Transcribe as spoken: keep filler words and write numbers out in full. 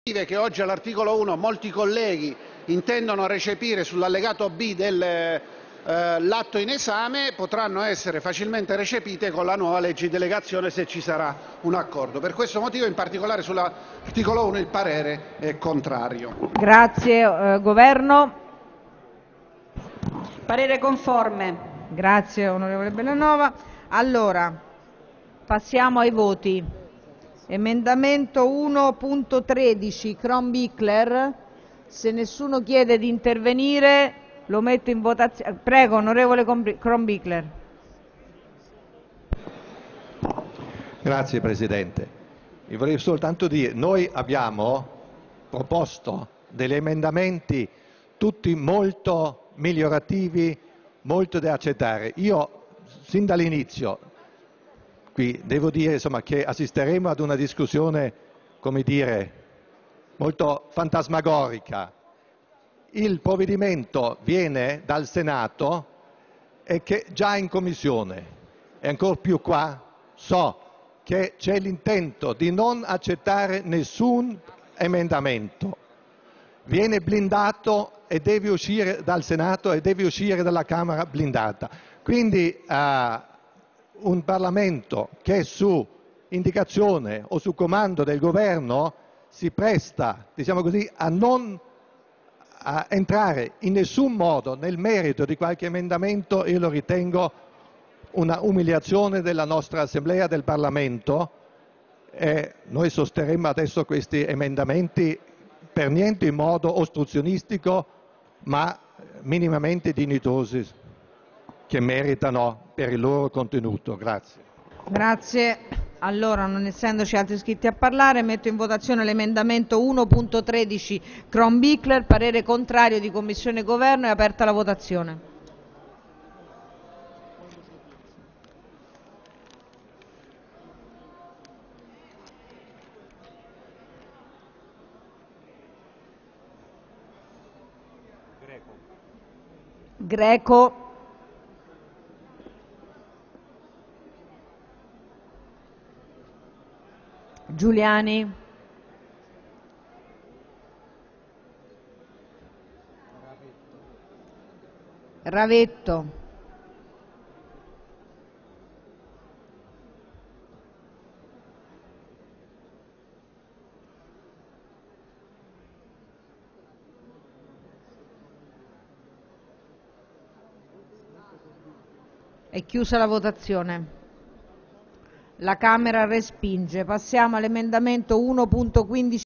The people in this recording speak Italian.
che oggi all'articolo uno molti colleghi intendono recepire sull'allegato B dell'atto in esame potranno essere facilmente recepite con la nuova legge di delegazione se ci sarà un accordo. Per questo motivo, in particolare sull'articolo uno, il parere è contrario. Grazie. Eh, Governo? Parere conforme. Grazie onorevole Bellanova. Allora, passiamo ai voti. Emendamento uno punto tredici Cronbichler, se nessuno chiede di intervenire lo metto in votazione. Prego onorevole Cronbichler. Grazie Presidente. Vi vorrei soltanto dire, noi abbiamo proposto degli emendamenti tutti molto migliorativi, molto da accettare. Io sin dall'inizio qui devo dire insomma, che assisteremo ad una discussione, come dire, molto fantasmagorica. Il provvedimento viene dal Senato e che già in Commissione, e ancor più qua, so che c'è l'intento di non accettare nessun emendamento. Viene blindato e deve uscire dal Senato e deve uscire dalla Camera blindata. Quindi eh, un Parlamento che su indicazione o su comando del Governo si presta, diciamo così, a non a entrare in nessun modo nel merito di qualche emendamento, io lo ritengo una umiliazione della nostra Assemblea, del Parlamento, e noi sosterremo adesso questi emendamenti per niente in modo ostruzionistico, ma minimamente dignitosi, che meritano per il loro contenuto. Grazie. Grazie. Allora, non essendoci altri iscritti a parlare, metto in votazione l'emendamento uno punto tredici Cronbichler, parere contrario di Commissione e Governo. È aperta la votazione. Greco. Giuliani. Ravetto. È chiusa la votazione. La Camera respinge. Passiamo all'emendamento uno punto quindici